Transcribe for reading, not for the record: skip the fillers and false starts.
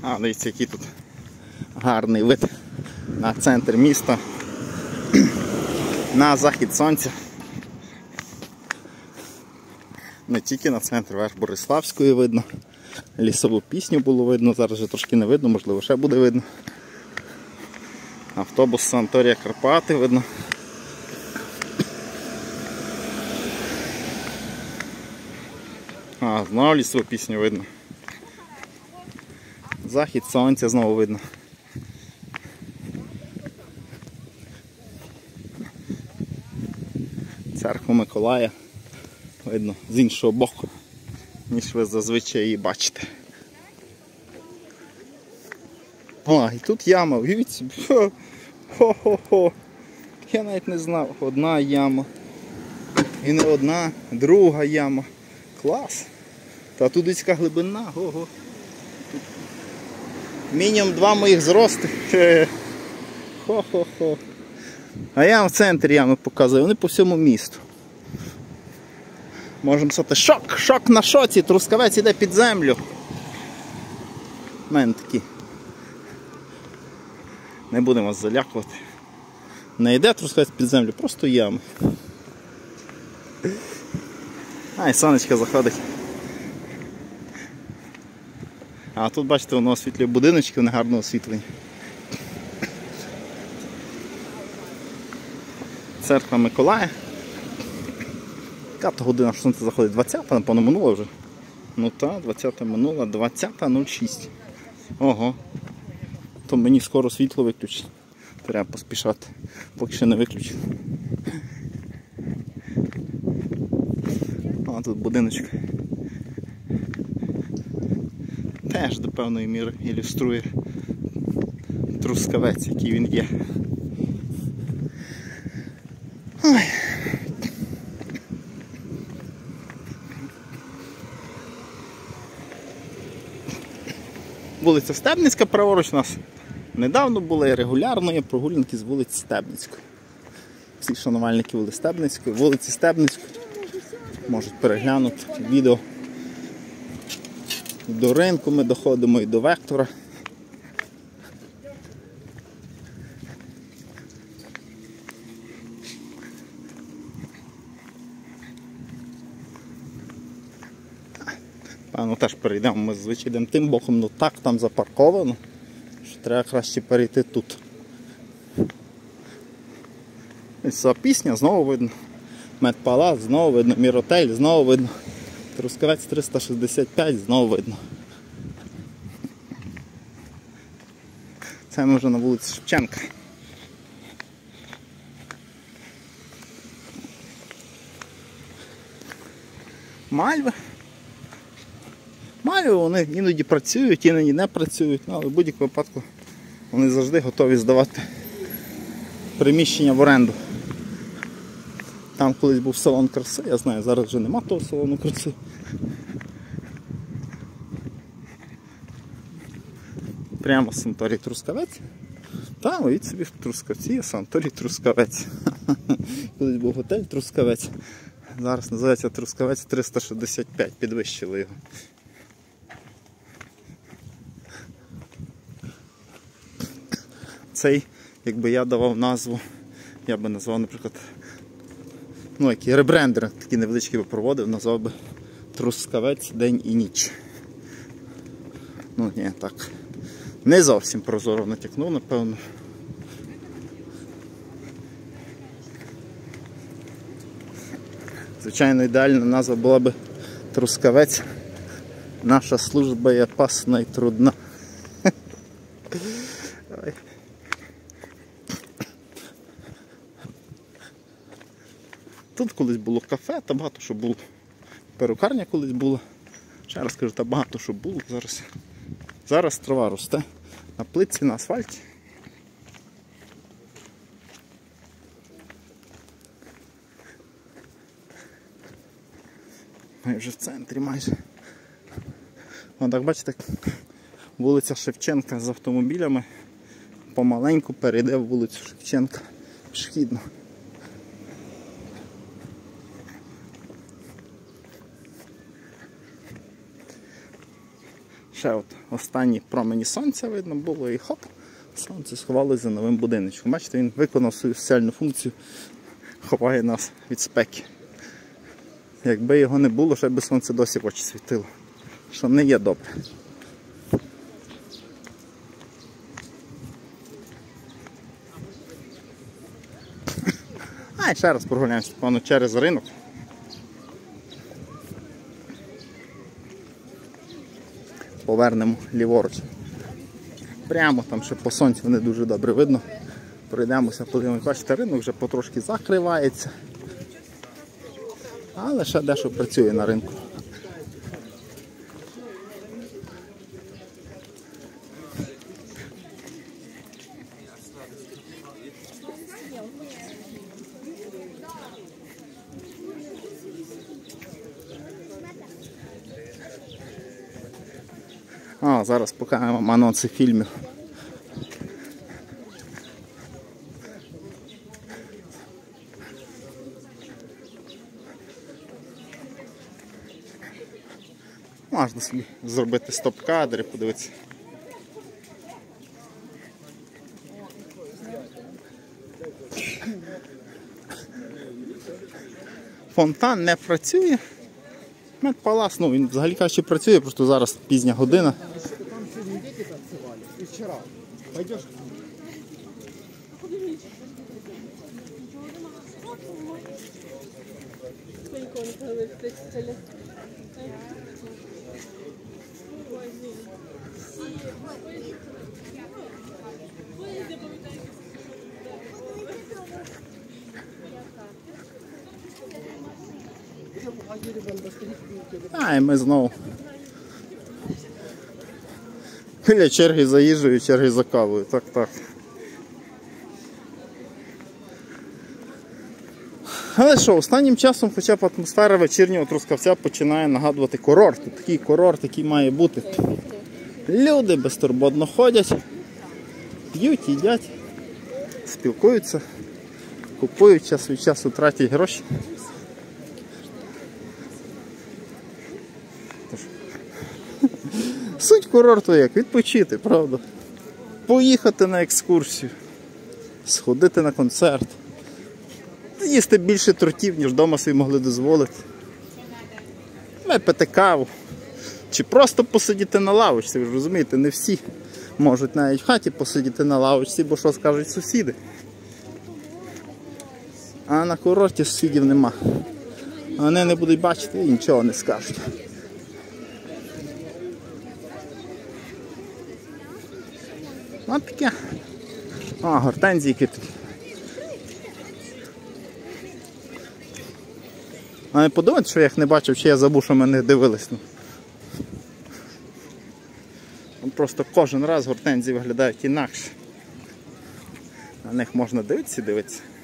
А, дивіться, який тут гарний вид на центр міста, на захід сонця. Не тільки на центр, верх Бориславської видно. Лісову пісню було видно, зараз вже трошки не видно, можливо ще буде видно. Автобус Санаторія Карпати видно. А, знову лісову пісню видно. Захід сонця знову видно. Церкву Миколая видно з іншого боку, ніж ви зазвичай її бачите. О, і тут яма, уявіть собі. Хо-хо-хо. Я навіть не знав. Одна яма. І не одна, друга яма. Клас. Та тут людська глибина. Ого. Мінімум 2 моїх зрости. Хо-хо-хо. А я вам в центрі ями показую. Вони по всьому місту. Можемо сказати, шок! Шок на шоці! Трускавець іде під землю. У мене такі. Не будемо вас залякувати. Не йде Трускавець під землю, просто ями. А, і сонечко заходить. А тут, бачите, воно освітлює будиночки, вони гарно освітлені. Церква Миколая. Яка-то година, що сонце заходить? 20-та, напевно, минула вже. Ну так, 20-та минула, 20:06. Ого. То мені скоро світло виключить. Треба поспішати, поки ще не виключив. А тут будиночок. Теж до певної міри ілюструє Трускавець, який він є. Ой. Вулиця Стебницька праворуч у нас. Недавно були регулярної прогулянки з вулиці Стебницької. Всі шанувальники вулиці Стебницької можуть переглянути відео. До ринку ми доходимо і до Вектора. Певно, теж перейдемо, ми звичайно йдемо тим боком, ну так там запарковано, що треба краще перейти тут. Лісова пісня, знову видно. Медпалац, знову видно. Міротель, знову видно. Трускавець 365, знову видно. Це ми вже на вулиці Шевченка. Мальви. Мальви, вони іноді працюють, іноді не працюють, але в будь-якому випадку вони завжди готові здавати приміщення в оренду. Там колись був салон краси, я знаю, зараз вже нема того салону краси. Прямо санаторій Трускавець. Там, уявіть собі, в Трускавці є санаторій Трускавець. Колись був готель Трускавець. Зараз називається Трускавець 365, підвищили його. Цей, якби я давав назву, я би назвав, наприклад, ну, який ребрендер, такий невеличкий би проводив, назвав би Трускавець день і ніч. Ну, ні, так. Не зовсім прозоро натякнув, напевно. Звичайно, ідеальна назва була би Трускавець. Наша служба є опасна і трудна. Тут колись було кафе, та багато що було. Перукарня колись була. Ще раз кажу, та багато що було. Зараз трава росте на плитці, на асфальті. Ми вже в центрі майже. Вон так бачите, вулиця Шевченка з автомобілями помаленьку перейде в вулицю Шевченка пішохідно. Ще от останні промені сонця видно було і хоп, сонце сховалося за новим будиночком. Бачите, він виконав свою соціальну функцію, ховає нас від спеки. Якби його не було, ще би сонце досі в очі світило. Що не є добре. А і ще раз прогуляємося, певно, через ринок. Повернемо ліворуч. Прямо там ще по сонцю не дуже добре видно. Пройдемося, подивимося. Бачите, ринок вже потрошки закривається. Але ще дещо працює на ринку. Зараз покажемо вам анонси фільмів. Можна собі зробити стоп-кадри, подивитися. Фонтан не працює. Медпалас, ну він взагалі кажучи працює, просто зараз пізня година. Там сегодня дети танцевали, и вчера. Пойдешь? І ми знову біля черги за їжею, черги за кавою. Так. Але що, останнім часом хоча б атмосфера вечірнього Трускавця починає нагадувати курорт. Тут такий курорт, який має бути. Люди безтурботно ходять, п'ють, їдять, спілкуються, купують, час від часу тратять гроші. Суть курорту як? Відпочити, правда? Поїхати на екскурсію, сходити на концерт, їсти більше тортів, ніж вдома собі могли дозволити, випити каву, чи просто посидіти на лавочці, ви ж розумієте, не всі можуть навіть в хаті посидіти на лавочці, бо що скажуть сусіди. А на курорті сусідів нема. Вони не будуть бачити і нічого не скажуть. Ось таке. Гортензійки тут. А не подумайте, що я їх не бачив, чи я забув, що ми не дивились. Просто кожен раз гортензії виглядають інакше. На них можна дивитися і дивитися.